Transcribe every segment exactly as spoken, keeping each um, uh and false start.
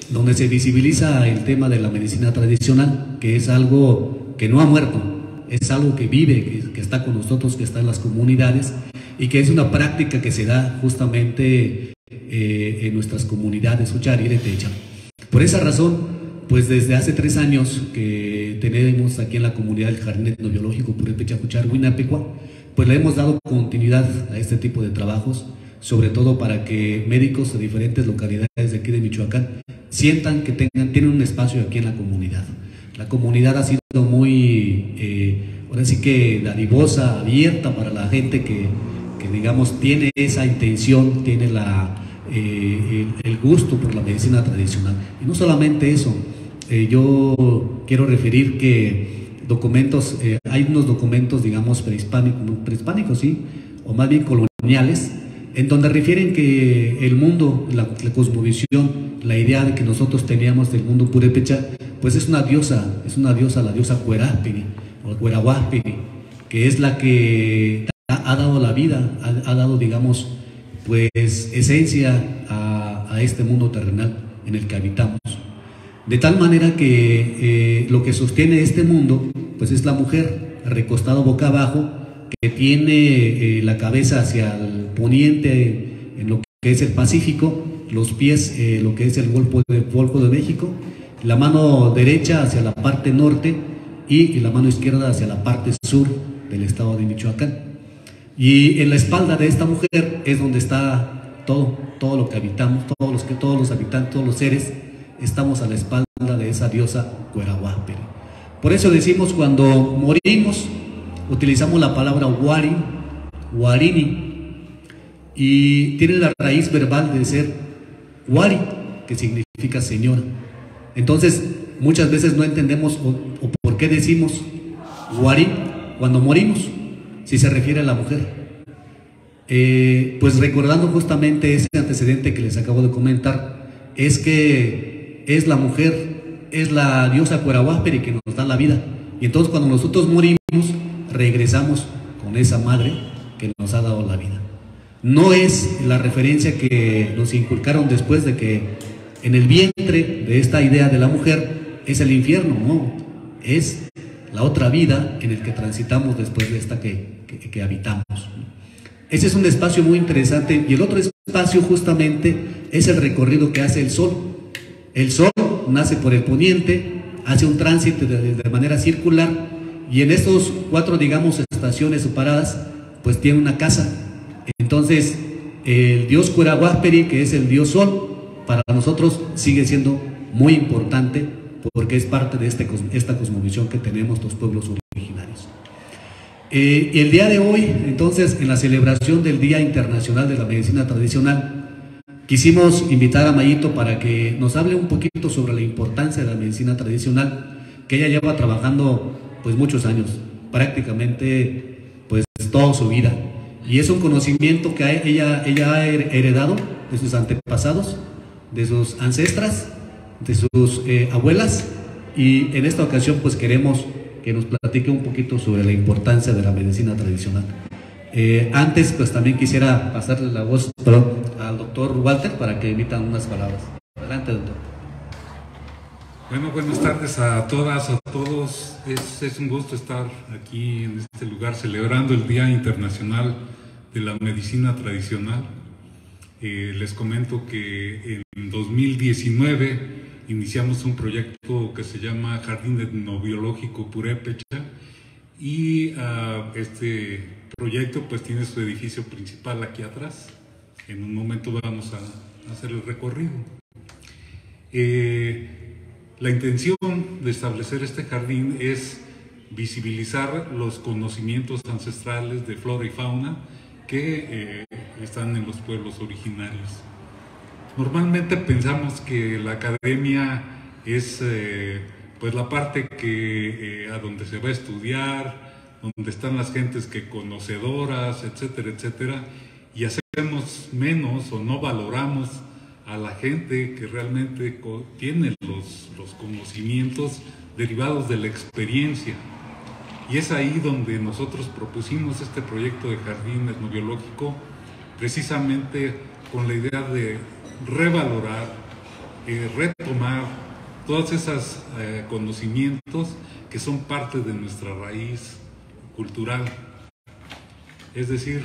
donde se visibiliza el tema de la medicina tradicional, que es algo que no ha muerto, es algo que vive, que, que está con nosotros, que está en las comunidades y que es una práctica que se da justamente eh, en nuestras comunidades, Uchariretecha. Por esa razón, pues desde hace tres años que tenemos aquí en la comunidad del Jardín Etnobiológico Purépecha Juchar Huinapecua, pues le hemos dado continuidad a este tipo de trabajos, sobre todo para que médicos de diferentes localidades de aquí de Michoacán sientan que tengan, tienen un espacio aquí en la comunidad. La comunidad ha sido muy, eh, ahora sí que dadivosa, abierta para la gente que, que digamos tiene esa intención, tiene la, eh, el, el gusto por la medicina tradicional. Y no solamente eso, eh, yo quiero referir que documentos, eh, hay unos documentos, digamos, prehispánicos, prehispánicos, sí, o más bien coloniales, en donde refieren que el mundo, la, la cosmovisión, la idea de que nosotros teníamos del mundo purépecha, pues es una diosa, es una diosa, la diosa Cuerápiri, o Cuerahuápiri, que es la que ha, ha dado la vida, ha, ha dado, digamos, pues esencia a, a este mundo terrenal en el que habitamos. De tal manera que eh, lo que sostiene este mundo, pues es la mujer recostada boca abajo, que tiene eh, la cabeza hacia el poniente en lo que es el Pacífico, los pies eh, lo que es el Golfo de, Golfo de México, la mano derecha hacia la parte norte y, y la mano izquierda hacia la parte sur del estado de Michoacán. Y en la espalda de esta mujer es donde está todo, todo lo que habitamos, todos los, que, todos los habitantes, todos los seres, estamos a la espalda de esa diosa Cuerahuápiri. Por eso decimos cuando morimos, utilizamos la palabra Huari, Huarini, y tiene la raíz verbal de ser Huari, que significa señora. Entonces, muchas veces no entendemos o, o por qué decimos Huari cuando morimos, si se refiere a la mujer. Eh, pues recordando justamente ese antecedente que les acabo de comentar, es que es la mujer, es la diosa Cuerahuápiri que nos da la vida. Y entonces cuando nosotros morimos, regresamos con esa madre que nos ha dado la vida. No es la referencia que nos inculcaron después de que en el vientre de esta idea de la mujer es el infierno, no, es la otra vida en el que transitamos después de esta que, que, que habitamos. Ese es un espacio muy interesante y el otro espacio justamente es el recorrido que hace el sol. El sol nace por el poniente, hace un tránsito de, de manera circular y en estos cuatro, digamos, estaciones o paradas, pues tiene una casa. Entonces, el dios Cuerahuápiri, que es el dios sol, para nosotros sigue siendo muy importante porque es parte de este, esta cosmovisión que tenemos los pueblos originarios. Eh, y el día de hoy, entonces, en la celebración del Día Internacional de la Medicina Tradicional, quisimos invitar a Mayito para que nos hable un poquito sobre la importancia de la medicina tradicional, que ella lleva trabajando pues muchos años, prácticamente pues toda su vida. Y es un conocimiento que ella, ella ha heredado de sus antepasados, de sus ancestras, de sus eh, abuelas, y en esta ocasión pues queremos que nos platique un poquito sobre la importancia de la medicina tradicional. Eh, antes pues también quisiera pasarle la voz perdón, al doctor Walter para que emitan unas palabras. Adelante, doctor. Bueno, buenas tardes a todas, a todos. Es, es un gusto estar aquí en este lugar celebrando el Día Internacional de la Medicina Tradicional. Eh, les comento que en dos mil diecinueve iniciamos un proyecto que se llama Jardín Etnobiológico Purépecha y uh, este proyecto pues tiene su edificio principal aquí atrás. En un momento vamos a, a hacer el recorrido. Eh, la intención de establecer este jardín es visibilizar los conocimientos ancestrales de flora y fauna que eh, están en los pueblos originarios. Normalmente pensamos que la academia es eh, pues la parte que, eh, a donde se va a estudiar, donde están las gentes que conocedoras, etcétera, etcétera, y hacemos menos o no valoramos a la gente que realmente tiene los, los conocimientos derivados de la experiencia. Y es ahí donde nosotros propusimos este proyecto de jardín etnobiológico, precisamente con la idea de revalorar eh, retomar todos esos eh, conocimientos que son parte de nuestra raíz cultural. Es decir,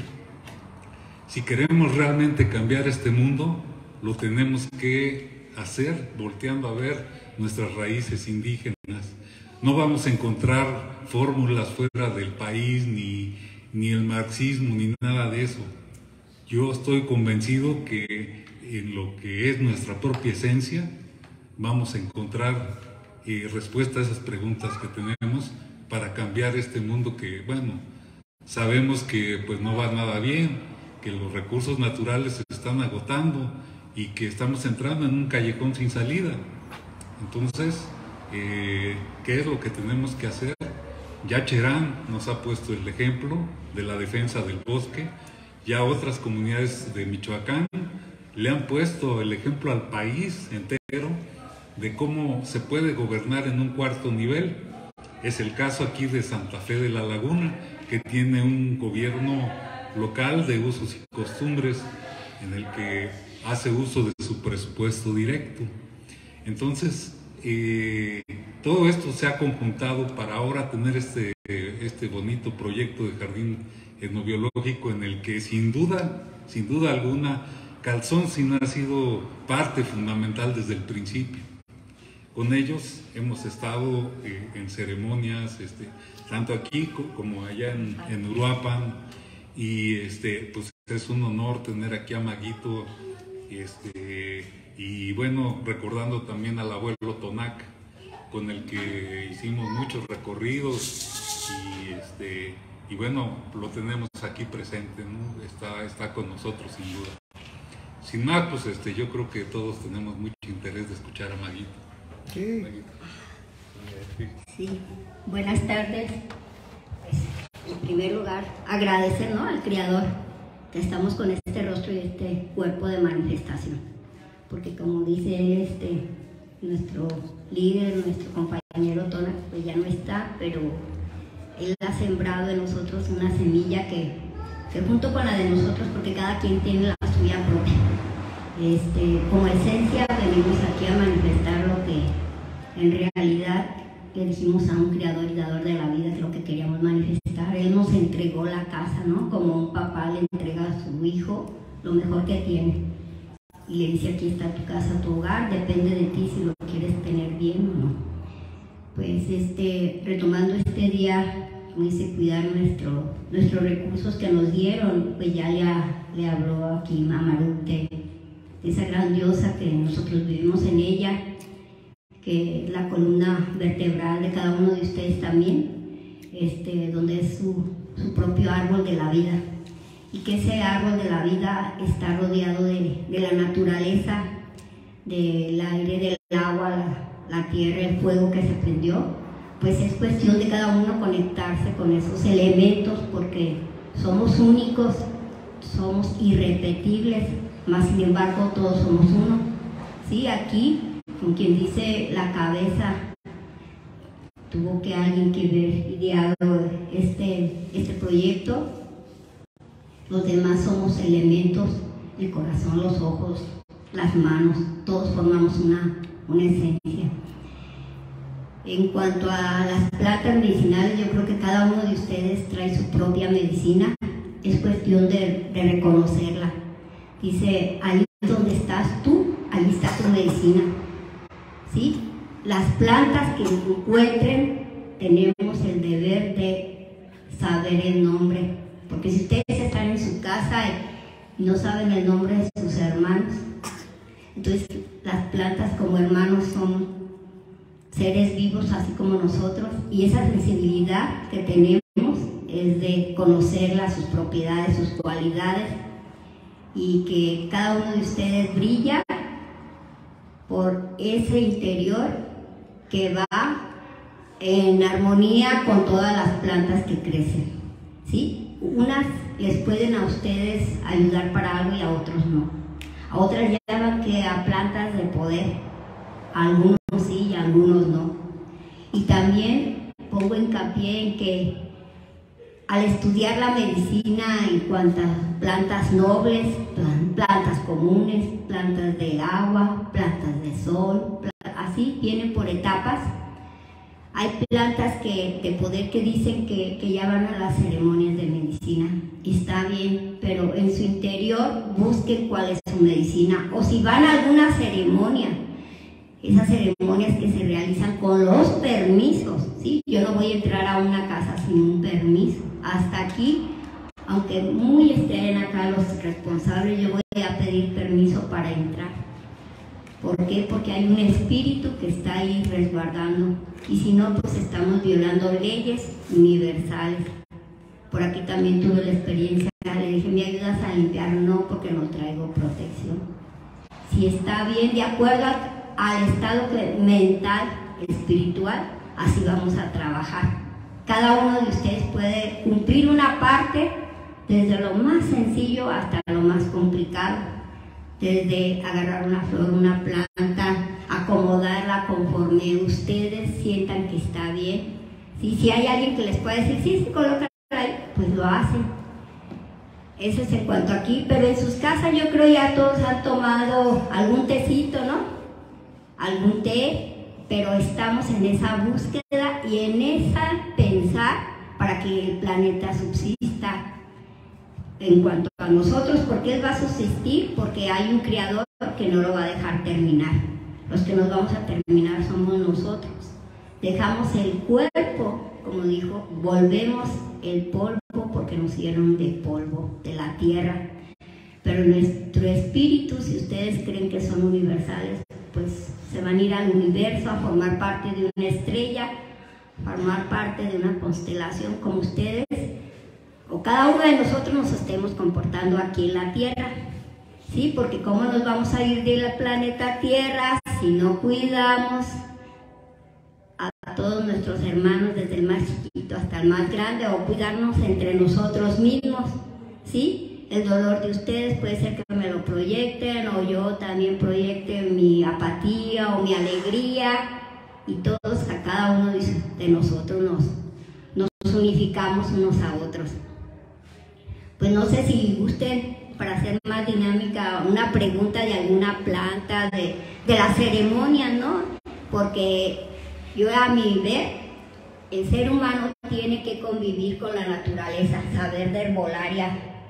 si queremos realmente cambiar este mundo, lo tenemos que hacer volteando a ver nuestras raíces indígenas. No vamos a encontrar fórmulas fuera del país, ni, ni el marxismo, ni nada de eso. Yo estoy convencido que en lo que es nuestra propia esencia vamos a encontrar eh, respuestas a esas preguntas que tenemos para cambiar este mundo que, bueno, sabemos que pues no va nada bien, que los recursos naturales se están agotando y que estamos entrando en un callejón sin salida. Entonces, eh, ¿qué es lo que tenemos que hacer? Ya Cherán nos ha puesto el ejemplo de la defensa del bosque, ya otras comunidades de Michoacán le han puesto el ejemplo al país entero de cómo se puede gobernar en un cuarto nivel. Es el caso aquí de Santa Fe de la Laguna, que tiene un gobierno local de usos y costumbres en el que hace uso de su presupuesto directo. Entonces, eh, todo esto se ha conjuntado para ahora tener este, este bonito proyecto de jardín etnobiológico en el que sin duda, sin duda alguna, Calzón ha sido parte fundamental desde el principio. Con ellos hemos estado eh, en ceremonias, este, tanto aquí como allá en, en Uruapan, y este, pues es un honor tener aquí a Maguito, este, y bueno, recordando también al abuelo Tonac, con el que hicimos muchos recorridos, y, este, y bueno, lo tenemos aquí presente, ¿no? Está, está con nosotros sin duda. Sin más, pues este, yo creo que todos tenemos mucho interés de escuchar a Maguito. Sí. Sí, buenas tardes. Pues, en primer lugar, agradecer, ¿no?, al Creador que estamos con este rostro y este cuerpo de manifestación. Porque como dice él, este, nuestro líder, nuestro compañero Tona, pues ya no está, pero él ha sembrado en nosotros una semilla que, que junto con la de nosotros, porque cada quien tiene la suya propia, este, como esencia venimos aquí a manifestar lo que en realidad le dijimos a un creador y dador de la vida, que es lo que queríamos manifestar. Él nos entregó la casa, ¿no? Como un papá le entrega a su hijo lo mejor que tiene. Y le dice, aquí está tu casa, tu hogar, depende de ti si lo quieres tener bien o no. Pues este, retomando este día, como dice, cuidar nuestro, nuestros recursos que nos dieron, pues ya le, le habló aquí Mamaruk de esa gran diosa que nosotros vivimos en ella, que es la columna vertebral de cada uno de ustedes también, este, donde es su, su propio árbol de la vida, y que ese árbol de la vida está rodeado de, de la naturaleza, del aire, del agua, la, la tierra, el fuego que se prendió. Pues es cuestión de cada uno conectarse con esos elementos, porque somos únicos, somos irrepetibles, mas sin embargo todos somos uno. Sí, aquí, con quien dice la cabeza, tuvo que alguien que ver ideado este, este proyecto. Los demás somos elementos, el corazón, los ojos, las manos, todos formamos una, una esencia. En cuanto a las plantas medicinales, yo creo que cada uno de ustedes trae su propia medicina, es cuestión de, de reconocerla. Dice, ahí donde estás tú, ahí está tu medicina. ¿Sí? Las plantas que encuentren, tenemos el deber de saber el nombre, porque si ustedes están en su casa y no saben el nombre de sus hermanos, entonces las plantas como hermanos son seres vivos así como nosotros, y esa sensibilidad que tenemos es de conocerlas, sus propiedades, sus cualidades, y que cada uno de ustedes brilla por ese interior que va en armonía con todas las plantas que crecen, ¿sí? Unas les pueden a ustedes ayudar para algo y a otros no. A otras llaman que a plantas de poder, a algunos sí y a algunos no. Y también pongo hincapié en que al estudiar la medicina en cuanto a plantas nobles, plantas comunes, plantas de agua, plantas de sol, así vienen por etapas. Hay plantas que, de poder que dicen que, que ya van a las ceremonias de medicina, y está bien, pero en su interior busquen cuál es su medicina, o si van a alguna ceremonia, esas ceremonias que se realizan con los permisos, ¿sí? Yo no voy a entrar a una casa sin un permiso. Hasta aquí, aunque muy estén acá los responsables, yo voy a pedir permiso para entrar. ¿Por qué? Porque hay un espíritu que está ahí resguardando, y si no, pues estamos violando leyes universales. Por aquí también tuve la experiencia, le dije, ¿me ayudas a limpiar? No, porque no traigo protección. Si está bien, de acuerdo al estado mental, espiritual, así vamos a trabajar. Cada uno de ustedes puede cumplir una parte, desde lo más sencillo hasta lo más complicado, desde agarrar una flor, una planta, acomodarla conforme ustedes sientan que está bien. ¿Sí? Si hay alguien que les puede decir, sí, se coloca ahí, pues lo hacen. Eso es en cuanto aquí, pero en sus casas yo creo ya todos han tomado algún tecito, ¿no? Algún té, pero estamos en esa búsqueda y en esa pensar para que el planeta subsista. En cuanto a nosotros, ¿por qué él va a subsistir? Porque hay un creador que no lo va a dejar terminar. Los que nos vamos a terminar somos nosotros. Dejamos el cuerpo, como dijo, volvemos el polvo porque nos hicieron de polvo, de la tierra. Pero nuestro espíritu, si ustedes creen que son universales, pues se van a ir al universo a formar parte de una estrella, formar parte de una constelación como ustedes, o cada uno de nosotros nos estemos comportando aquí en la Tierra, ¿sí? Porque ¿cómo nos vamos a ir del planeta Tierra si no cuidamos a todos nuestros hermanos, desde el más chiquito hasta el más grande, o cuidarnos entre nosotros mismos, ¿sí? El dolor de ustedes puede ser que me lo proyecten, o yo también proyecte mi apatía o mi alegría, y todos, a cada uno de nosotros nos, nos unificamos unos a otros. Pues no sé si gusten, para hacer más dinámica, una pregunta de alguna planta, de, de la ceremonia, ¿no? Porque yo, a mi ver, el ser humano tiene que convivir con la naturaleza, saber de herbolaria,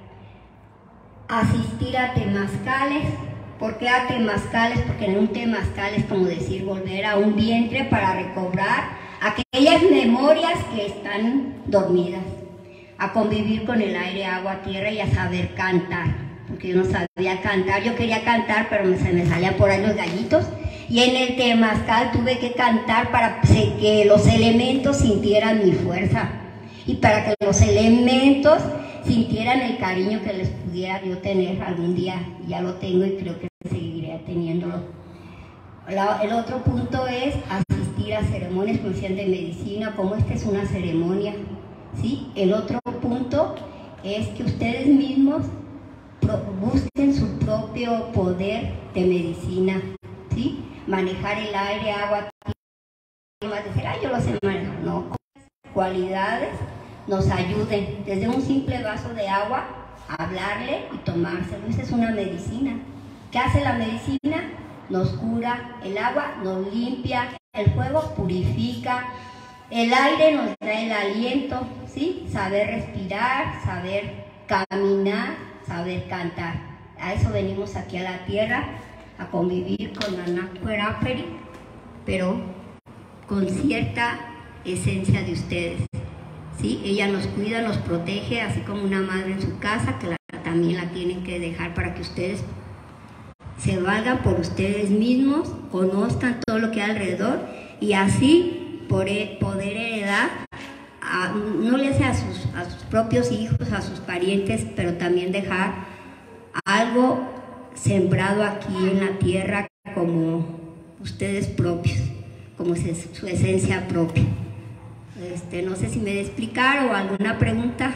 asistir a temazcales. ¿Por qué a temazcales? Porque en un temazcal es como decir volver a un vientre para recobrar aquellas memorias que están dormidas, a convivir con el aire, agua, tierra, y a saber cantar, porque yo no sabía cantar. Yo quería cantar, pero se me salían por ahí los gallitos, y en el temazcal tuve que cantar para que los elementos sintieran mi fuerza, y para que los elementos sintieran el cariño que les pudiera yo tener algún día. Ya lo tengo y creo que seguiré teniéndolo. La, el otro punto es asistir a ceremonias, como decían, de medicina, como esta es una ceremonia, ¿sí? El otro punto es que ustedes mismos pro, busquen su propio poder de medicina, ¿sí? Manejar el aire, agua, tierra, decir, ah, yo lo sé manejar, no, cualidades nos ayuden, desde un simple vaso de agua, hablarle y tomárselo. Esa es una medicina. ¿Qué hace la medicina? Nos cura, el agua nos limpia, el fuego purifica, el aire nos da el aliento, ¿sí? Saber respirar, saber caminar, saber cantar. A eso venimos aquí a la tierra, a convivir con la Nacueraperi, pero con cierta esencia de ustedes, ¿sí? Ella nos cuida, nos protege, así como una madre en su casa, que la, también la tienen que dejar para que ustedes se valgan por ustedes mismos, conozcan todo lo que hay alrededor, y así por poder heredar, a, no le sea a sus, a sus propios hijos, a sus parientes, pero también dejar algo sembrado aquí en la tierra como ustedes propios, como su esencia propia. Este, no sé si me de explicar o alguna pregunta.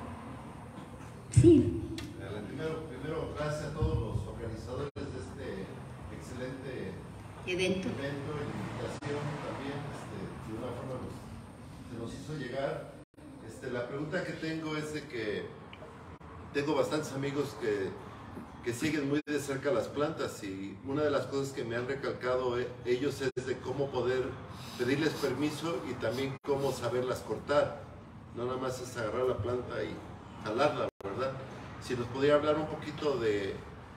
Sí. Primero, primero, gracias a todos los organizadores de este excelente evento, evento y invitación también. Este, de una forma nos, se nos hizo llegar. Este, Este, la pregunta que tengo es de que tengo bastantes amigos que, que siguen muy de cerca las plantas, y una de las cosas que me han recalcado eh, ellos es de cómo poder pedirles permiso y también cómo saberlas cortar. No nada más es agarrar la planta y jalarla, ¿verdad? Si nos podría hablar un poquito de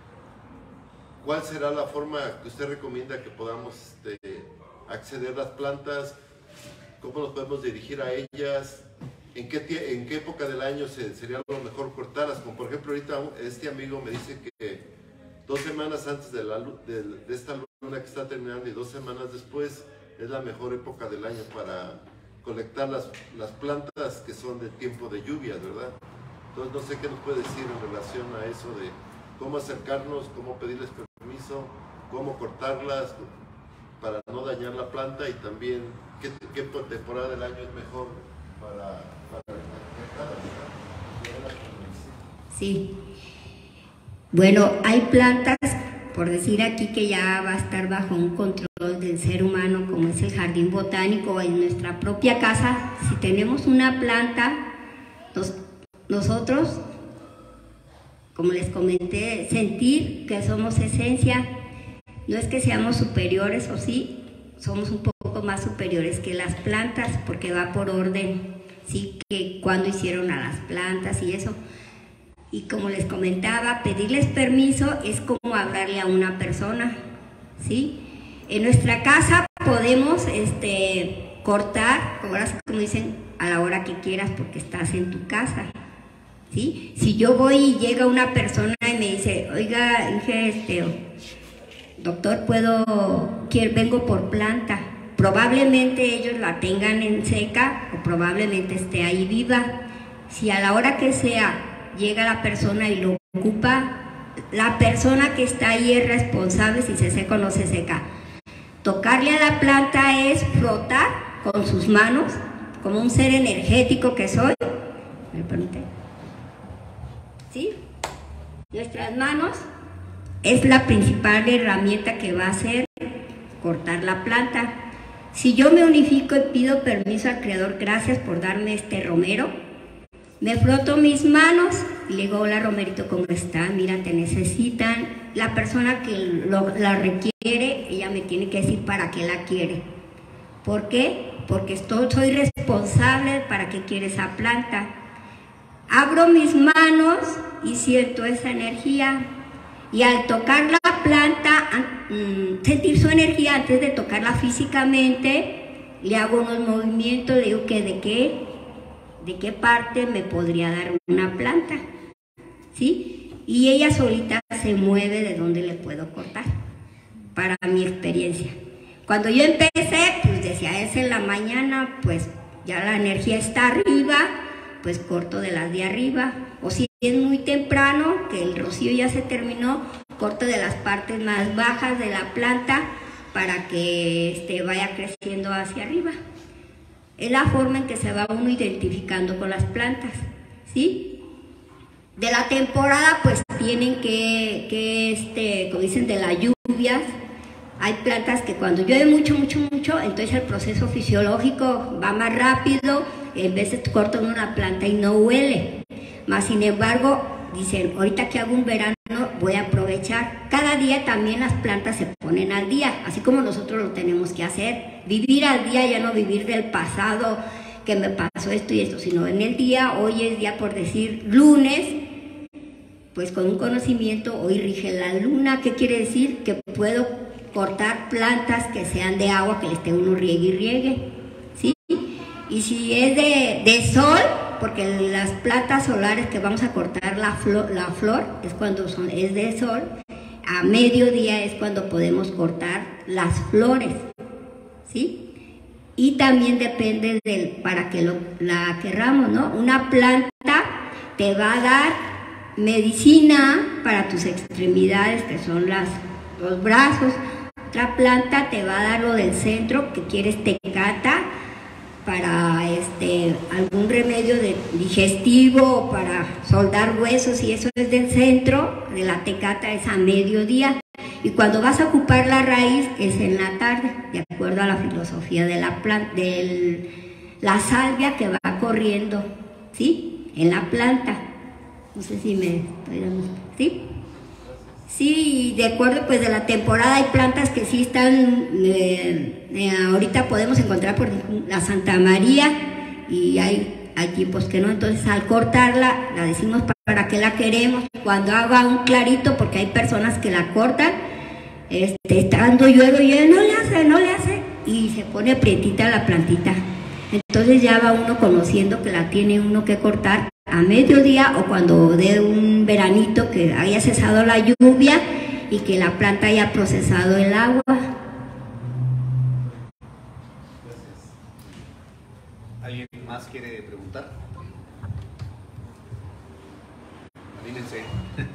cuál será la forma que usted recomienda que podamos este, acceder a las plantas, cómo nos podemos dirigir a ellas, en qué, en qué época del año se, sería lo mejor cortarlas. Como por ejemplo ahorita este amigo me dice que dos semanas antes de, la, de, de esta luna que está terminando y dos semanas después es la mejor época del año para colectar las, las plantas que son de tiempo de lluvias, ¿verdad? Entonces no sé qué nos puede decir en relación a eso de cómo acercarnos, cómo pedirles permiso, cómo cortarlas para no dañar la planta, y también qué, qué temporada del año es mejor para, para cortarlas. Sí. Bueno, hay plantas, por decir aquí, que ya va a estar bajo un control del ser humano, como es el jardín botánico. En nuestra propia casa, si tenemos una planta, nos, nosotros, como les comenté, sentir que somos esencia. No es que seamos superiores, o sí, somos un poco más superiores que las plantas, porque va por orden, sí, que cuando hicieron a las plantas y eso. Y como les comentaba, pedirles permiso es como hablarle a una persona, ¿sí? En nuestra casa podemos este, cortar, ahora sí, como dicen, a la hora que quieras, porque estás en tu casa, ¿sí? Si yo voy y llega una persona y me dice, oiga, dije, este, doctor, puedo, quiero, vengo por planta, probablemente ellos la tengan en seca o probablemente esté ahí viva. Si a la hora que sea llega la persona y lo ocupa, la persona que está ahí es responsable si se seca o no se seca. Tocarle a la planta es frotar con sus manos, como un ser energético que soy. ¿Me permite? ¿Sí? Nuestras manos es la principal herramienta que va a hacer cortar la planta. Si yo me unifico y pido permiso al Creador, gracias por darme este romero, me froto mis manos y le digo, hola Romerito, ¿cómo estás? Mira, te necesitan. La persona que lo, la requiere, ella me tiene que decir para qué la quiere. ¿Por qué? Porque estoy, soy responsable para qué quiere esa planta. Abro mis manos y siento esa energía. Y al tocar la planta, sentir su energía antes de tocarla físicamente, le hago unos movimientos, le digo que de qué, de qué parte me podría dar una planta, ¿sí? Y ella solita se mueve de donde le puedo cortar, para mi experiencia. Cuando yo empecé, pues decía, es en la mañana, pues ya la energía está arriba, pues corto de las de arriba, o si es muy temprano, que el rocío ya se terminó, corto de las partes más bajas de la planta para que este, vaya creciendo hacia arriba. Es la forma en que se va uno identificando con las plantas, ¿sí? De la temporada, pues tienen que, que este, como dicen, de las lluvias. Hay plantas que cuando llueve mucho, mucho, mucho, entonces el proceso fisiológico va más rápido, en veces cortan una planta y no huele. Más sin embargo, dicen, ahorita que hago un verano, voy a aprovechar. Cada día también las plantas se ponen al día, así como nosotros lo tenemos que hacer. Vivir al día, ya no vivir del pasado, que me pasó esto y esto, sino en el día. Hoy es día, por decir, lunes, pues con un conocimiento, hoy rige la luna. ¿Qué quiere decir? Que puedo cortar plantas que sean de agua, que les esté uno riegue y riegue, ¿sí? Y si es de, de sol, porque las plantas solares que vamos a cortar la flor, la flor es cuando son, es de sol, a mediodía es cuando podemos cortar las flores, ¿sí? Y también depende del, para que lo, la querramos, ¿no? Una planta te va a dar medicina para tus extremidades, que son las, los brazos. Otra planta te va a dar lo del centro, que quieres tecata, para este, algún remedio de digestivo, para soldar huesos, y eso es del centro. De la tecata es a mediodía, y cuando vas a ocupar la raíz es en la tarde, de acuerdo a la filosofía de la planta, de la salvia que va corriendo ¿sí? En la planta. No sé si me estoy dando, ¿sí? Sí, de acuerdo, pues de la temporada hay plantas que sí están, eh, eh, ahorita podemos encontrar por la Santa María y hay, hay tiempos que no, entonces al cortarla la decimos para qué la queremos, cuando haga un clarito, porque hay personas que la cortan, este, estando llueve y no le hace, no le hace, y se pone prietita la plantita. Entonces ya va uno conociendo que la tiene uno que cortar a mediodía o cuando dé un veranito que haya cesado la lluvia y que la planta haya procesado el agua. ¿Alguien más quiere preguntar? Anímense.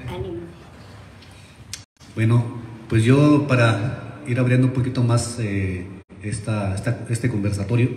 Bueno, pues yo para ir abriendo un poquito más eh, esta, esta, este conversatorio,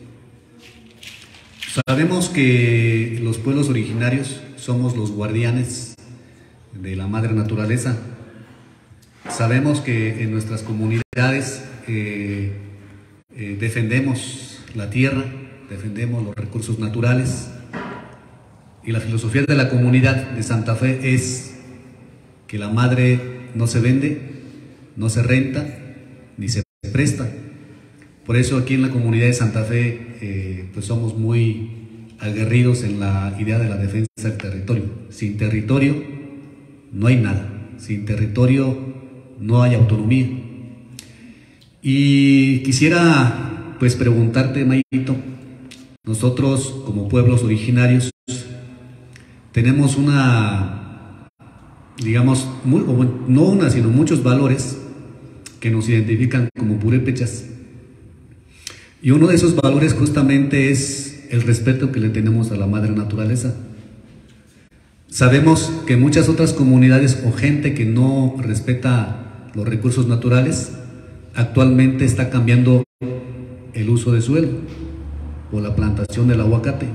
sabemos que los pueblos originarios somos los guardianes de la madre naturaleza. Sabemos que en nuestras comunidades eh, eh, defendemos la tierra, defendemos los recursos naturales, y la filosofía de la comunidad de Santa Fe es que la madre no se vende, no se renta, ni se presta. Por eso aquí en la comunidad de Santa Fe eh, pues somos muy aguerridos en la idea de la defensa del territorio. Sin territorio no hay nada, sin territorio no hay autonomía. Y quisiera pues preguntarte, Mayito, nosotros como pueblos originarios tenemos una, digamos, muy, no una, sino muchos valores que nos identifican como purépechas. Y uno de esos valores justamente es el respeto que le tenemos a la madre naturaleza. Sabemos que muchas otras comunidades o gente que no respeta los recursos naturales actualmente está cambiando el uso de suelo o la plantación del aguacate.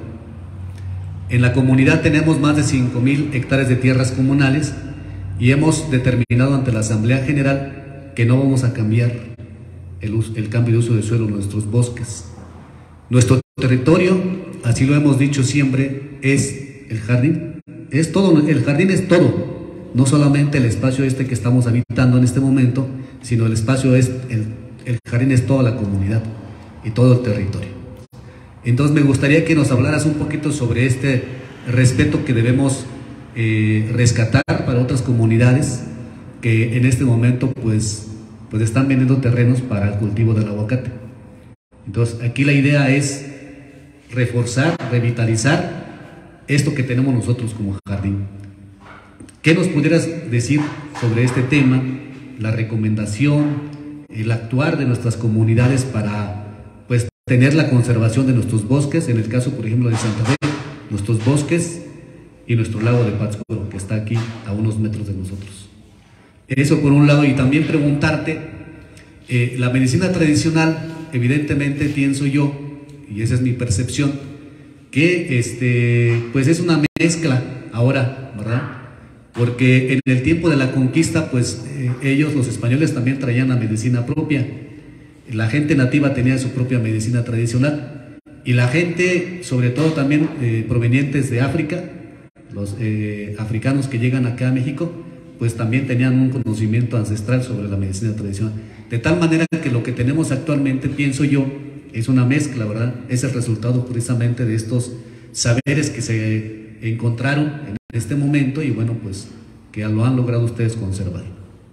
En la comunidad tenemos más de cinco mil hectáreas de tierras comunales y hemos determinado ante la Asamblea General que no vamos a cambiar el, uso, el cambio de uso de suelo en nuestros bosques. Nuestro territorio, así lo hemos dicho siempre, es el jardín. Es todo, el jardín es todo, no solamente el espacio este que estamos habitando en este momento, sino el espacio es, el, el jardín es toda la comunidad y todo el territorio. Entonces me gustaría que nos hablaras un poquito sobre este respeto que debemos eh, rescatar para otras comunidades que en este momento pues, pues están vendiendo terrenos para el cultivo del aguacate. Entonces aquí la idea es reforzar, revitalizar esto que tenemos nosotros como jardín. ¿Qué nos pudieras decir sobre este tema, la recomendación, el actuar de nuestras comunidades para pues tener la conservación de nuestros bosques, en el caso por ejemplo de Santa Fe, nuestros bosques y nuestro lago de Pátzcuaro, que está aquí a unos metros de nosotros? Eso por un lado. Y también preguntarte, eh, la medicina tradicional, evidentemente pienso yo, y esa es mi percepción, que este, pues es una mezcla ahora, ¿verdad? Porque en el tiempo de la conquista, pues eh, ellos, los españoles, también traían la medicina propia. La gente nativa tenía su propia medicina tradicional. Y la gente, sobre todo también eh, provenientes de África, los eh, africanos que llegan acá a México, pues también tenían un conocimiento ancestral sobre la medicina tradicional. De tal manera que lo que tenemos actualmente, pienso yo, es una mezcla, ¿verdad? Es el resultado precisamente de estos saberes que se encontraron en este momento y bueno, pues que lo han logrado ustedes conservar.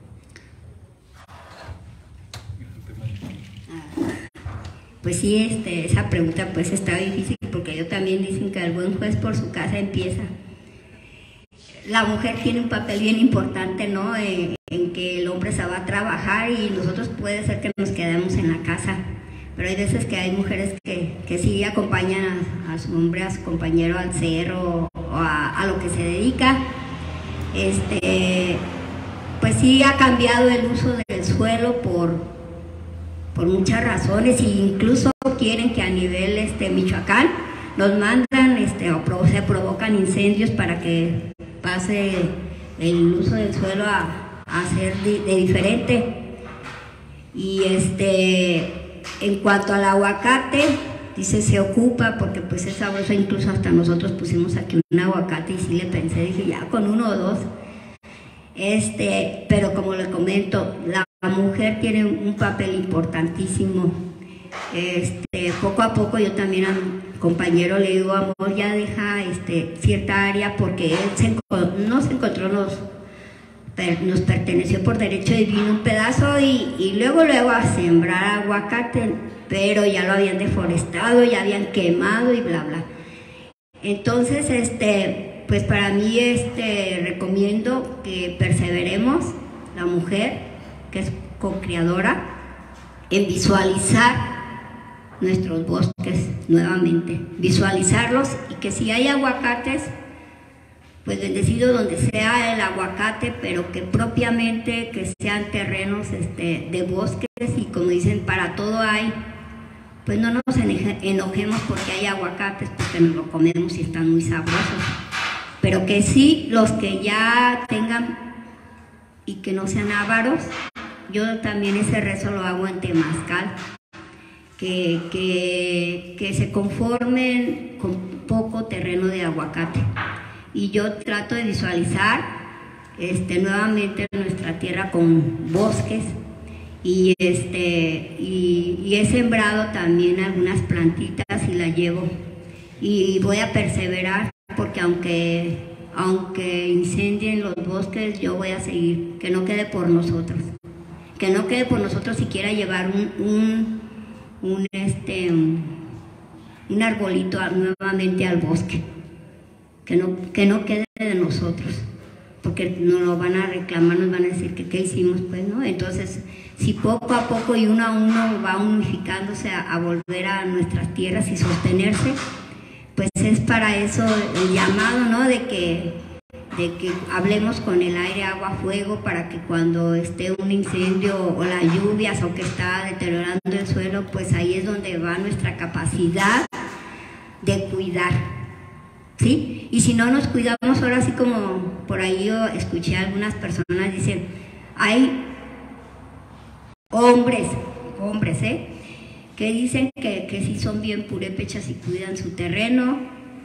Pues sí, este, esa pregunta pues está difícil porque ellos también dicen que el buen juez por su casa empieza. La mujer tiene un papel bien importante, ¿no? En, en que el hombre se va a trabajar y nosotros puede ser que nos quedemos en la casa. Pero hay veces que hay mujeres que, que sí acompañan a, a su hombre, a su compañero al cerro o a, a lo que se dedica. Este, pues sí ha cambiado el uso del suelo por, por muchas razones, e incluso quieren que a nivel este, Michoacán nos mandan este, o pro, se provocan incendios para que pase el uso del suelo a, a ser de, de diferente. Y este, en cuanto al aguacate, dice, se ocupa porque pues es sabroso, incluso hasta nosotros pusimos aquí un aguacate y sí le pensé, dije, ya con uno o dos. Este, pero como le comento, la mujer tiene un papel importantísimo. Este, poco a poco yo también a mi compañero le digo, amor, ya deja este, cierta área porque él se, no se encontró, nos, per, nos perteneció por derecho divino un pedazo y, y luego luego a sembrar aguacate, pero ya lo habían deforestado, ya habían quemado y bla bla. Entonces, este, pues para mí este, recomiendo que perseveremos, la mujer que es co-creadora, en visualizar nuestros bosques nuevamente, visualizarlos y que si hay aguacates, pues bendecido donde sea el aguacate, pero que propiamente que sean terrenos este, de bosques y como dicen, para todo hay, pues no nos enojemos porque hay aguacates, porque nos lo comemos y están muy sabrosos, pero que sí los que ya tengan y que no sean ávaros, yo también ese rezo lo hago en Temazcal, que, que, que se conformen con poco terreno de aguacate. Y yo trato de visualizar este, nuevamente nuestra tierra con bosques y, este, y, y he sembrado también algunas plantitas y las llevo. Y voy a perseverar porque aunque, aunque incendien los bosques, yo voy a seguir, que no quede por nosotros. Que no quede por nosotros siquiera llevar un... un un este un, un arbolito nuevamente al bosque, que no, que no quede de nosotros, porque nos lo van a reclamar, nos van a decir que qué hicimos, pues no. Entonces, si poco a poco y uno a uno va unificándose a, a volver a nuestras tierras y sostenerse, pues es para eso el llamado, ¿no? De que de que hablemos con el aire, agua, fuego, para que cuando esté un incendio o las lluvias o que está deteriorando el suelo, pues ahí es donde va nuestra capacidad de cuidar, ¿sí? Y si no nos cuidamos, ahora sí como por ahí yo escuché a algunas personas, dicen, hay hombres, hombres, ¿eh? Que dicen que, que sí son bien purépechas y cuidan su terreno,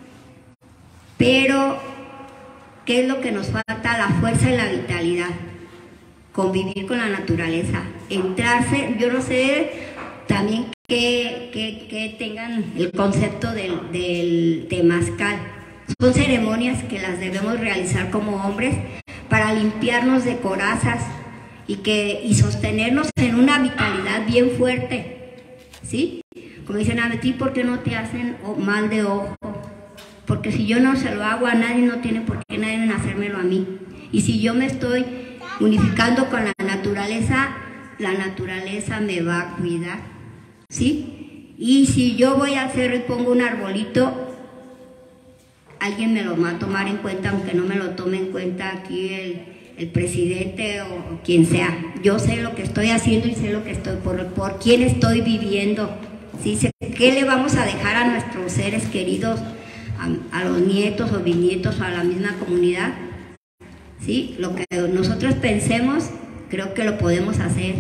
pero ¿qué es lo que nos falta? La fuerza y la vitalidad. Convivir con la naturaleza. Entrarse, yo no sé también que, que, que tengan el concepto del, del temazcal. Son ceremonias que las debemos realizar como hombres para limpiarnos de corazas y, que, y sostenernos en una vitalidad bien fuerte. ¿Sí? Como dicen a ti, ¿por qué no te hacen mal de ojo? Porque si yo no se lo hago a nadie, no tiene por qué nadie hacérmelo a mí. Y si yo me estoy unificando con la naturaleza, la naturaleza me va a cuidar, ¿sí? Y si yo voy al cerro y pongo un arbolito, alguien me lo va a tomar en cuenta, aunque no me lo tome en cuenta aquí el, el presidente o, o quien sea. Yo sé lo que estoy haciendo y sé lo que estoy, por, por quién estoy viviendo, ¿sí? ¿Qué le vamos a dejar a nuestros seres queridos? A, a los nietos o bisnietos o a la misma comunidad, ¿sí? Lo que nosotros pensemos, creo que lo podemos hacer.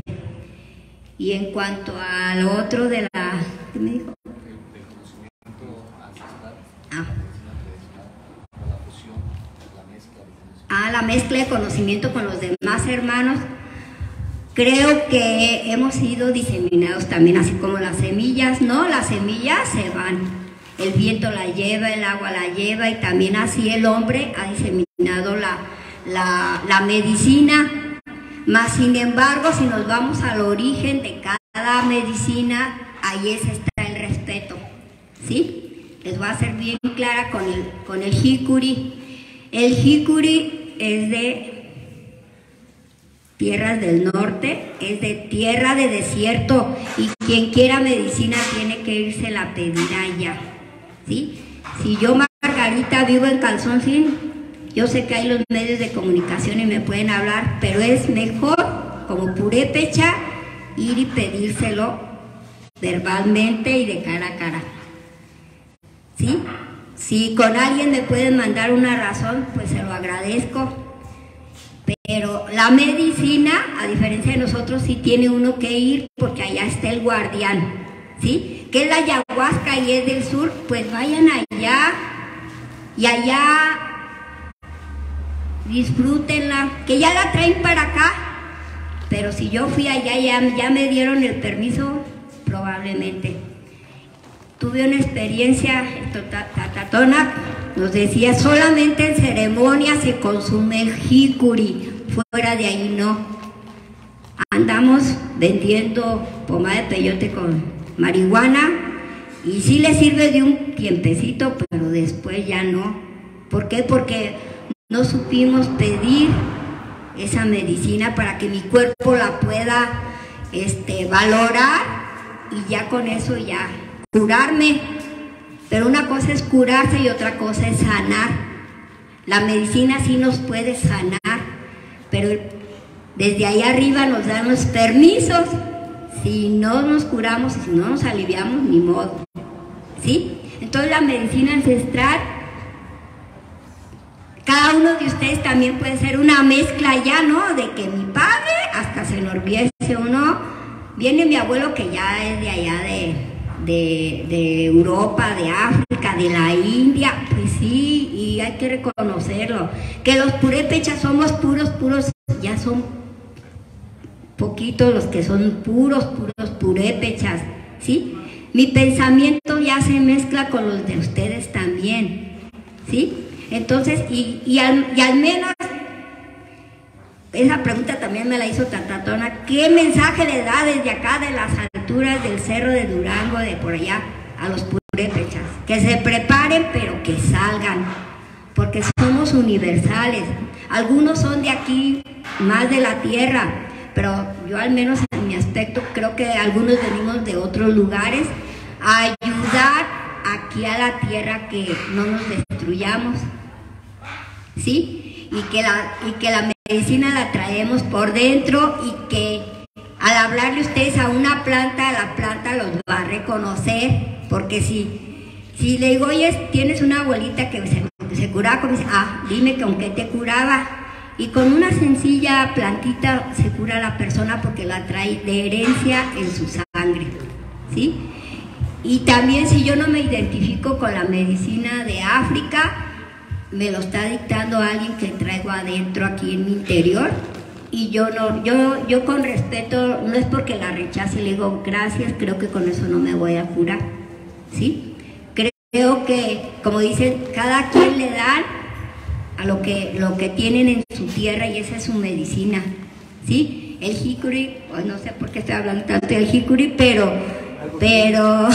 Y en cuanto al otro de la... ¿qué me dijo? Del conocimiento ancestral, ah. la fusión, la mezcla de conocimiento. Ah, la mezcla de conocimiento con los demás hermanos. Creo que hemos sido diseminados también, así como las semillas, ¿no? Las semillas se van. El viento la lleva, el agua la lleva y también así el hombre ha diseminado la, la, la medicina. Mas sin embargo, si nos vamos al origen de cada medicina, ahí está el respeto, ¿sí? Les voy a ser bien clara con el, con el jicuri. El jicuri es de tierras del norte, es de tierra de desierto y quien quiera medicina tiene que irse a pedir allá. ¿Sí? Si yo, Margarita, vivo en Calzoncín, yo sé que hay los medios de comunicación y me pueden hablar, pero es mejor, como purépecha, ir y pedírselo verbalmente y de cara a cara. ¿Sí? Si con alguien me pueden mandar una razón, pues se lo agradezco. Pero la medicina, a diferencia de nosotros, sí tiene uno que ir porque allá está el guardián. ¿sí? Que es la ayahuasca y es del sur, pues vayan allá y allá disfrútenla, que ya la traen para acá, pero si yo fui allá ya, ya me dieron el permiso, probablemente. Tuve una experiencia, Tatatona nos decía, solamente en ceremonia se consume jicuri, fuera de ahí no. Andamos vendiendo pomada de peyote con marihuana y sí le sirve de un tiempecito, pero después ya no. ¿Por qué? Porque no supimos pedir esa medicina para que mi cuerpo la pueda este, valorar y ya con eso ya curarme. Pero una cosa es curarse y otra cosa es sanar. La medicina sí nos puede sanar, pero desde ahí arriba nos dan los permisos. Si no nos curamos y si no nos aliviamos, ni modo, ¿sí? Entonces la medicina ancestral, cada uno de ustedes también puede ser una mezcla ya, ¿no? De que mi padre hasta se enorgullece uno. Viene mi abuelo que ya es de allá de, de, de Europa, de África, de la India, pues sí, y hay que reconocerlo. Que los purépechas somos puros, puros, ya son poquitos los que son puros, puros purépechas, ¿sí? Mi pensamiento ya se mezcla con los de ustedes también, ¿sí? Entonces, y, y, al, y al menos, esa pregunta también me la hizo Tatatona, ¿qué mensaje le da desde acá de las alturas del Cerro de Durango, de por allá, a los purépechas? Que se preparen, pero que salgan, porque somos universales. Algunos son de aquí, más de la tierra, pero yo al menos en mi aspecto creo que algunos venimos de otros lugares a ayudar aquí a la tierra, que no nos destruyamos, ¿sí? Y que la, y que la medicina la traemos por dentro y que al hablarle ustedes a una planta, la planta los va a reconocer, porque si, si le digo, oye, tienes una abuelita que se, se curaba, como dice, ah, dime con qué te curaba. Y con una sencilla plantita se cura la persona porque la trae de herencia en su sangre, ¿sí? Y también si yo no me identifico con la medicina de África, me lo está dictando alguien que traigo adentro aquí en mi interior, y yo no, yo, yo con respeto, no es porque la rechace y le digo gracias, creo que con eso no me voy a curar, ¿sí? Creo que, como dicen, cada quien le dan a lo que, lo que tienen en su tierra y esa es su medicina, ¿sí? El jicuri, pues no sé por qué estoy hablando tanto del jicuri, pero, pero,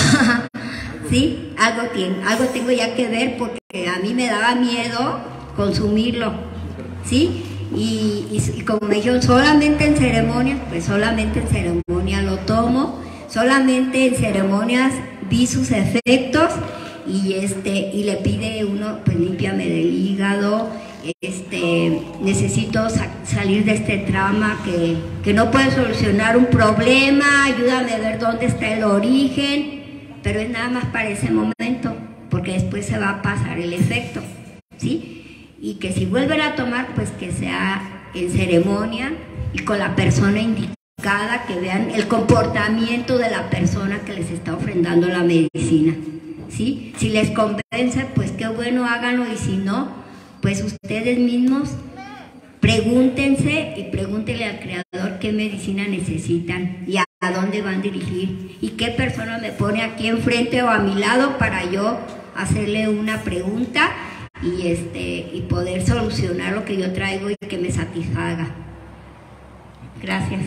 sí, algo, tiene, algo tengo ya que ver porque a mí me daba miedo consumirlo, ¿sí? Y, y, y como me dijeron, solamente en ceremonias, pues solamente en ceremonia lo tomo, solamente en ceremonias vi sus efectos. Y, este, y le pide uno, pues límpiame del hígado, este, necesito sa salir de este trauma que, que no puede solucionar un problema, ayúdame a ver dónde está el origen, pero es nada más para ese momento, porque después se va a pasar el efecto, ¿sí? Y que si vuelven a tomar, pues que sea en ceremonia y con la persona indicada, que vean el comportamiento de la persona que les está ofrendando la medicina. ¿Sí? Si les convence, pues qué bueno, háganlo, y si no, pues ustedes mismos pregúntense y pregúntenle al Creador qué medicina necesitan y a, a dónde van a dirigir y qué persona me pone aquí enfrente o a mi lado para yo hacerle una pregunta y, este, y poder solucionar lo que yo traigo y que me satisfaga. Gracias.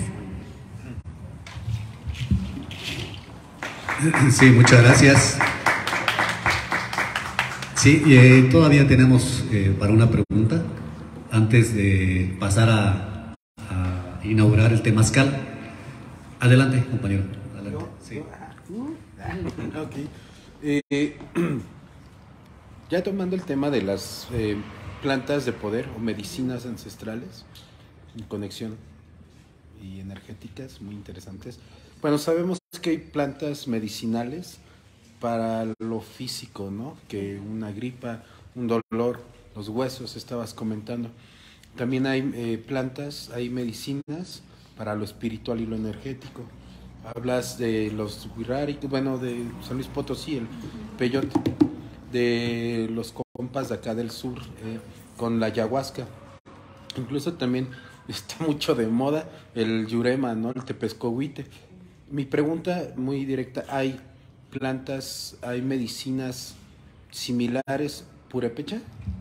Sí, muchas gracias. Sí, eh, todavía tenemos eh, para una pregunta antes de pasar a, a inaugurar el temazcal. Adelante, compañero. Adelante. Sí. Okay. Eh, ya tomando el tema de las eh, plantas de poder o medicinas ancestrales en conexión y energéticas muy interesantes. Bueno, sabemos que hay plantas medicinales para lo físico, ¿no? Que una gripa, un dolor, los huesos, estabas comentando. También hay eh, plantas, hay medicinas para lo espiritual y lo energético. Hablas de los Huirari, bueno, de San Luis Potosí, el peyote, de los compas de acá del sur, eh, con la ayahuasca. Incluso también está mucho de moda el yurema, ¿no? El tepezcohuite. Mi pregunta muy directa, ¿hay plantas, hay medicinas similares purépecha?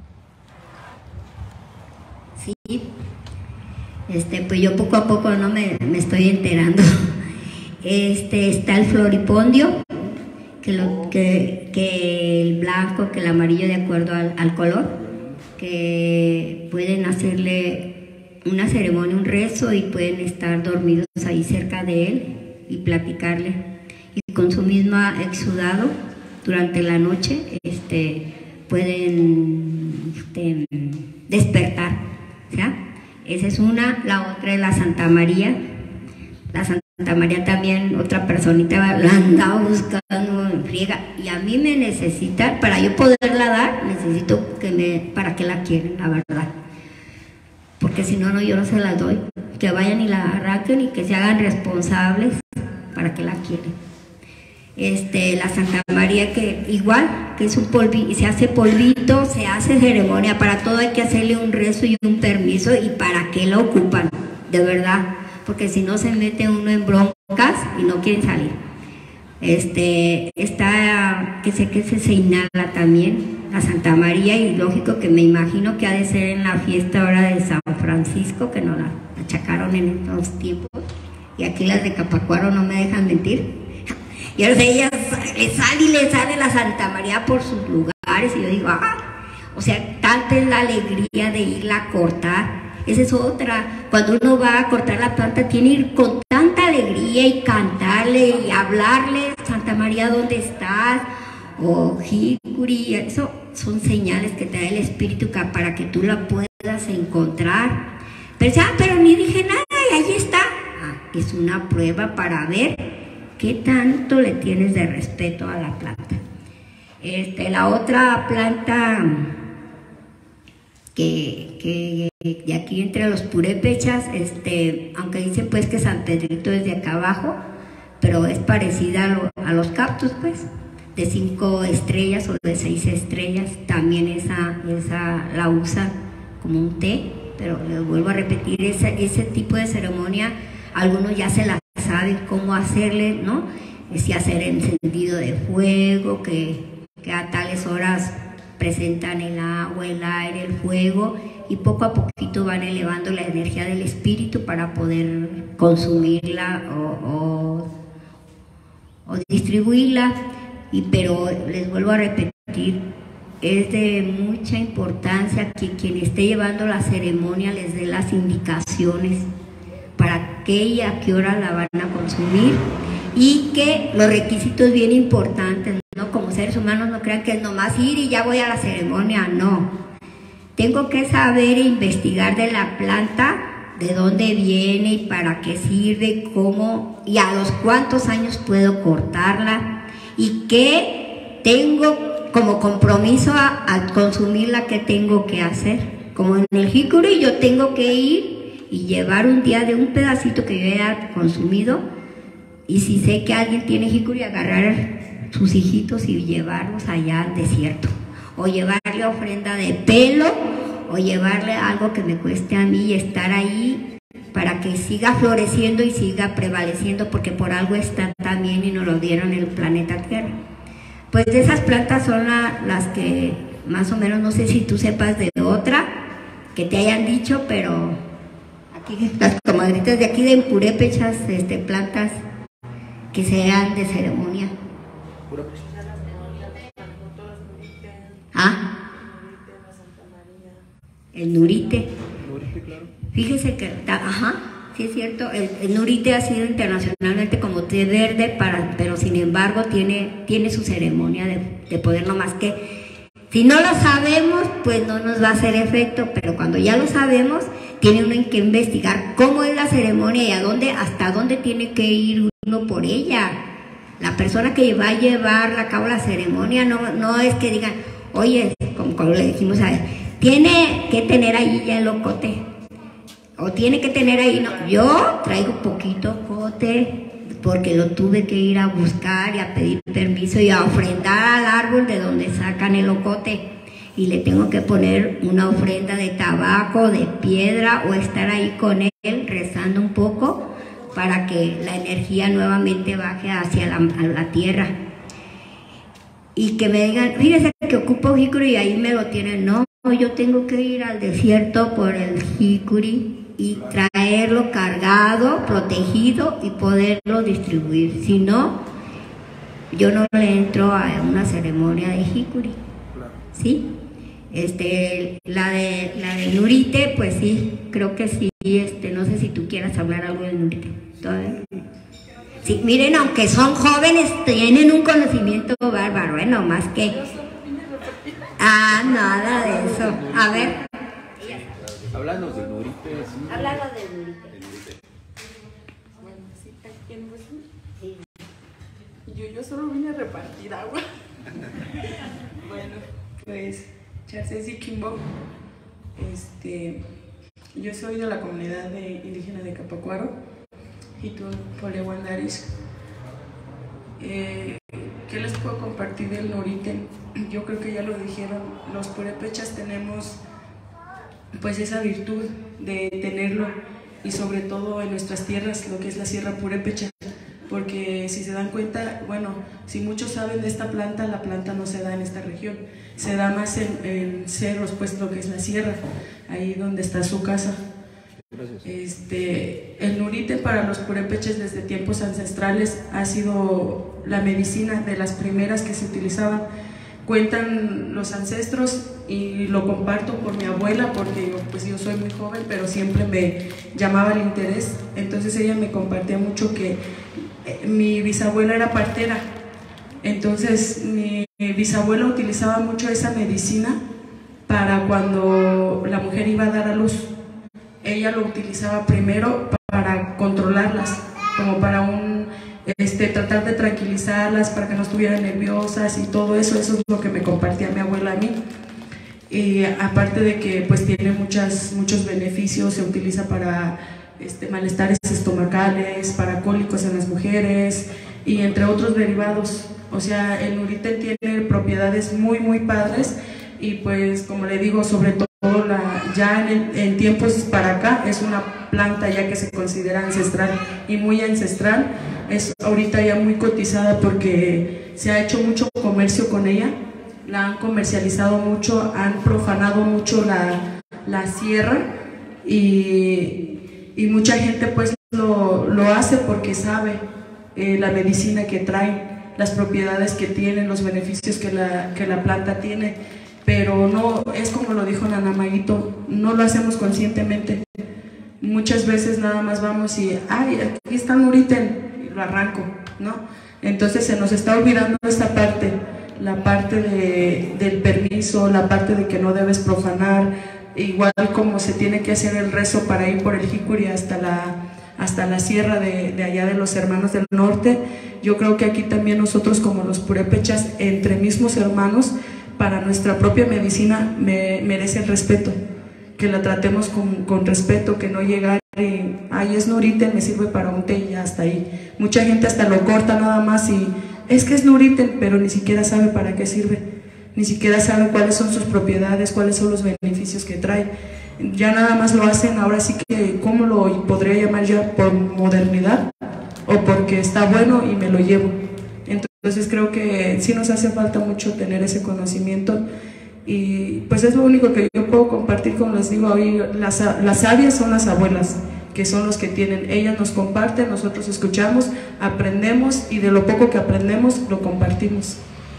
Sí, este, pues yo poco a poco no me, me estoy enterando. Este, está el floripondio, que, lo, que, que el blanco, que el amarillo de acuerdo al, al color, que pueden hacerle una ceremonia, un rezo y pueden estar dormidos ahí cerca de él y platicarle. Y con su mismo exudado durante la noche este, pueden este, despertar, ¿ya? Esa es una. La otra es la Santa María. La Santa María también, otra personita la andaba buscando en friega, y a mí me necesita, para yo poderla dar, necesito que me, para que la quieren, la verdad, porque si no, no, yo no se las doy, que vayan y la arranquen y que se hagan responsables para que la quieren. Este, la Santa María, que igual, que es un polvito, se hace polvito, se hace ceremonia, para todo hay que hacerle un rezo y un permiso, y para qué la ocupan, de verdad, porque si no se mete uno en broncas y no quieren salir. Este, está, que sé que se, se inhala también, la Santa María, y lógico que me imagino que ha de ser en la fiesta ahora de San Francisco, que nos la achacaron en estos tiempos, y aquí las de Capacuaro no me dejan mentir. Y ahora ella le sale y le sale la Santa María por sus lugares, y yo digo, ah, o sea, tanta es la alegría de irla a cortar. Esa es otra, cuando uno va a cortar la planta tiene que ir con tanta alegría y cantarle y hablarle, Santa María, ¿dónde estás? O Jicuri, eso son señales que te da el espíritu para que tú la puedas encontrar. Pero ya, pero ni dije nada y ahí está. Ah, es una prueba para ver qué tanto le tienes de respeto a la planta. Este, la otra planta que, que de aquí entre los purépechas, este, aunque dicen pues que San Pedrito es de acá abajo, pero es parecida a, lo, a los cactus, pues, de cinco estrellas o de seis estrellas, también esa, esa la usan como un té, pero les vuelvo a repetir, ese, ese tipo de ceremonia, algunos ya se la saben cómo hacerle, ¿no? Si hacer encendido de fuego, que, que a tales horas presentan el agua, el aire, el fuego, y poco a poquito van elevando la energía del espíritu para poder consumirla o, o, o distribuirla. Y, pero les vuelvo a repetir, es de mucha importancia que quien esté llevando la ceremonia les dé las indicaciones para qué y a qué hora la van a consumir, y que los requisitos bien importantes, ¿no? Como seres humanos no crean que es nomás ir y ya voy a la ceremonia, no. Tengo que saber e investigar de la planta, de dónde viene y para qué sirve, cómo y a los cuántos años puedo cortarla, y qué tengo como compromiso a, a consumirla, qué tengo que hacer. Como en el jicuri yo tengo que ir y llevar un día de un pedacito que yo haya consumido, y si sé que alguien tiene jicuri, agarrar sus hijitos y llevarlos allá al desierto, o llevarle ofrenda de pelo, o llevarle algo que me cueste a mí y estar ahí para que siga floreciendo y siga prevaleciendo, porque por algo está también y nos lo dieron en el planeta Tierra. Pues de esas plantas son la, las que más o menos, no sé si tú sepas de otra que te hayan dicho, pero aquí las comadritas de aquí de purépechas, este, plantas que sean de ceremonia. ¿Ah? El nurite. Fíjese que, ajá, sí es cierto, el, el nurite ha sido internacionalmente como té verde, para, pero sin embargo tiene, tiene su ceremonia de, de poder, no más que, si no lo sabemos, pues no nos va a hacer efecto, pero cuando ya lo sabemos, tiene uno que investigar cómo es la ceremonia y a dónde, hasta dónde tiene que ir uno por ella. La persona que va a llevar a cabo la ceremonia no, no es que digan, oye, como, como le dijimos a él, tiene que tener ahí ya el ocote, o tiene que tener ahí, no, yo traigo poquito ocote, porque lo tuve que ir a buscar y a pedir permiso y a ofrendar al árbol de donde sacan el ocote. Y le tengo que poner una ofrenda de tabaco, de piedra, o estar ahí con él rezando un poco para que la energía nuevamente baje hacia la, a la tierra. Y que me digan, fíjese que ocupo jicuri y ahí me lo tienen. No, yo tengo que ir al desierto por el jicuri y traerlo cargado, protegido y poderlo distribuir. Si no, yo no le entro a una ceremonia de jicuri. ¿Sí? Este, la de la de Nurite, pues sí, creo que sí. Este, no sé si tú quieras hablar algo de Nurite. ¿Todavía? Sí, miren, aunque son jóvenes, tienen un conocimiento bárbaro, ¿eh? No más que... Ah, nada de eso. A ver. Háblanos de Nurite. Sí. Háblanos de Nurite. Bueno, sí, ¿quién fue? Sí. Yo, yo solo vine a repartir agua. Bueno, pues, Charcesi Kimbo. Este, yo soy de la comunidad de, indígena de Capacuaro. Hitun Polewandaris. Eh, ¿Qué les puedo compartir del Nurite? Yo creo que ya lo dijeron, los purépechas tenemos pues esa virtud de tenerlo, y sobre todo en nuestras tierras, lo que es la Sierra Purépecha, porque si se dan cuenta, bueno, si muchos saben de esta planta, la planta no se da en esta región, se da más en, en cerros, pues lo que es la sierra, ahí donde está su casa. Este, el Nurite para los purépechas desde tiempos ancestrales ha sido la medicina de las primeras que se utilizaban. Cuentan los ancestros, y lo comparto por mi abuela, porque pues yo soy muy joven, pero siempre me llamaba el interés. Entonces ella me compartía mucho que eh, mi bisabuela era partera, entonces mi, mi bisabuela utilizaba mucho esa medicina para cuando la mujer iba a dar a luz. Ella lo utilizaba primero para controlarlas, como para un, este, tratar de tranquilizarlas, para que no estuvieran nerviosas y todo eso. Eso es lo que me compartía mi abuela a mí. Y aparte de que pues tiene muchas, muchos beneficios, se utiliza para este, malestares estomacales, para cólicos en las mujeres y entre otros derivados. O sea, el Nurite tiene propiedades muy muy padres, y pues como le digo, sobre todo la, ya en, en tiempos para acá es una planta ya que se considera ancestral, y muy ancestral. Es ahorita ya muy cotizada porque se ha hecho mucho comercio con ella, la han comercializado mucho, han profanado mucho la, la sierra, y, y mucha gente pues lo, lo hace porque sabe eh, la medicina que trae, las propiedades que tiene, los beneficios que la, que la planta tiene. Pero no, es como lo dijo Nana Maguito, no lo hacemos conscientemente. Muchas veces nada más vamos y, ay, aquí está Nurite, y lo arranco, ¿no? Entonces se nos está olvidando esta parte, la parte de, del permiso, la parte de que no debes profanar, igual como se tiene que hacer el rezo para ir por el jicuri hasta la, hasta la sierra de, de allá de los hermanos del norte. Yo creo que aquí también nosotros, como los purépechas, entre mismos hermanos, para nuestra propia medicina me, merece el respeto, que la tratemos con, con respeto, que no llegar y, ay, es Nurite, me sirve para un té y ya hasta ahí. Mucha gente hasta lo corta nada más y es que es Nurite, pero ni siquiera sabe para qué sirve, ni siquiera sabe cuáles son sus propiedades, cuáles son los beneficios que trae. Ya nada más lo hacen, ahora sí que, ¿cómo lo podría llamar ya? ¿Por modernidad? ¿O porque está bueno y me lo llevo? Entonces creo que sí nos hace falta mucho tener ese conocimiento, y pues es lo único que yo puedo compartir. Como les digo hoy, las, las sabias son las abuelas, que son los que tienen, ellas nos comparten, nosotros escuchamos, aprendemos, y de lo poco que aprendemos lo compartimos.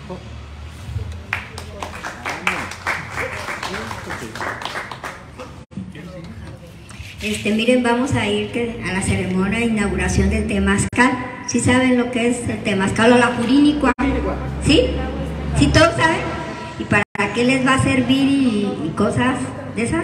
Este, miren, vamos a ir que, a la ceremonia de inauguración del temazcal. ¿Sí saben lo que es el temazcal o la jurínicua? ¿Sí? ¿Sí todos saben? ¿Y para qué les va a servir y, y cosas de esas?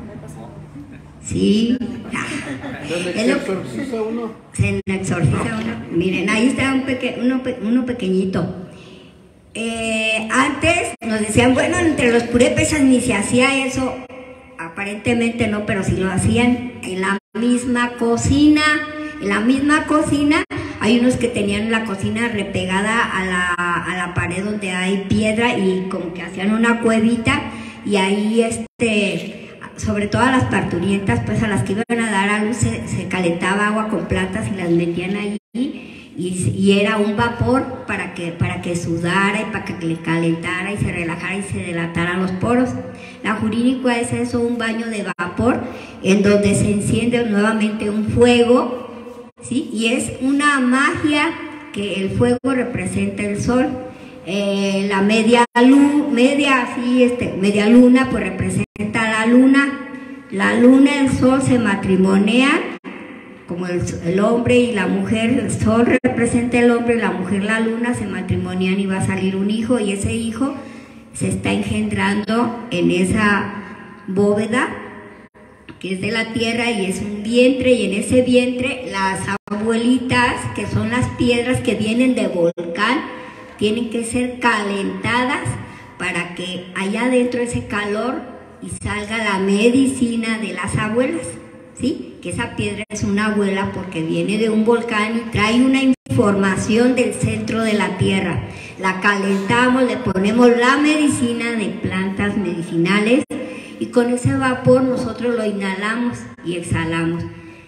Sí. ¿Se exorciza uno? Se exorciza uno. Miren, ahí está un peque, uno, uno pequeñito. Eh, antes nos decían, bueno, entre los purépechas ni se hacía eso. Aparentemente no, pero sí lo hacían en la misma cocina. En la misma cocina Hay unos que tenían la cocina repegada a la, a la pared donde hay piedra y como que hacían una cuevita y ahí, este, sobre todo a las parturientas, pues a las que iban a dar a luz se, se calentaba agua con plantas y las metían ahí y, y era un vapor para que, para que sudara y para que le calentara y se relajara y se dilataran los poros. La jurídica es eso, un baño de vapor en donde se enciende nuevamente un fuego, ¿sí? Y es una magia que el fuego representa el sol. Eh, la media luna, media, así, este, media luna, pues representa la luna. La luna y el sol se matrimonian, como el, el hombre y la mujer. El sol representa el hombre y la mujer la luna, se matrimonian y va a salir un hijo, y ese hijo se está engendrando en esa bóveda que es de la tierra y es un vientre, y en ese vientre las abuelitas, que son las piedras que vienen de volcán, tienen que ser calentadas para que allá adentro ese calor y salga la medicina de las abuelas, ¿sí? Que esa piedra es una abuela porque viene de un volcán y trae una información del centro de la tierra. La calentamos, le ponemos la medicina de plantas medicinales y con ese vapor nosotros lo inhalamos y exhalamos.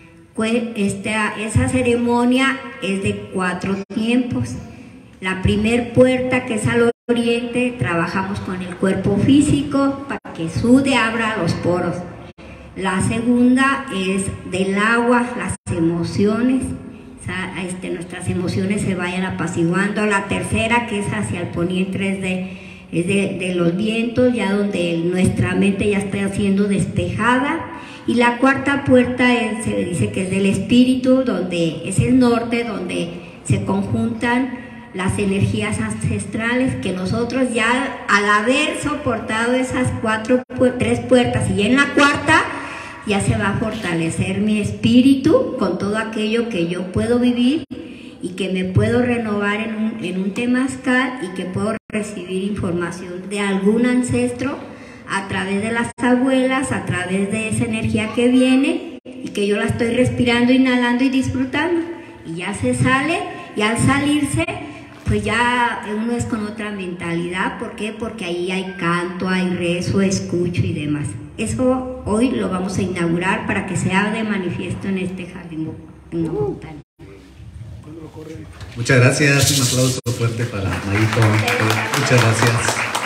Esta, esa ceremonia es de cuatro tiempos. La primer puerta, que es al oriente, trabajamos con el cuerpo físico para que sude, abra los poros. La segunda es del agua, las emociones, o sea, este, nuestras emociones se vayan apaciguando. La tercera, que es hacia el poniente, es de, es de, de los vientos, ya donde nuestra mente ya está siendo despejada. Y la cuarta puerta es, se dice que es del espíritu, donde es el norte, donde se conjuntan las energías ancestrales, que nosotros ya al haber soportado esas cuatro, tres puertas, y en la cuarta ya se va a fortalecer mi espíritu con todo aquello que yo puedo vivir y que me puedo renovar en un, en un temazcal, y que puedo recibir información de algún ancestro a través de las abuelas, a través de esa energía que viene y que yo la estoy respirando, inhalando y disfrutando, y ya se sale, y al salirse pues ya uno es con otra mentalidad. ¿Por qué? Porque ahí hay canto, hay rezo, escucho y demás. Eso hoy lo vamos a inaugurar para que sea de manifiesto en este jardín monumental. Muchas gracias, un aplauso fuerte para Mayito. Muchas gracias.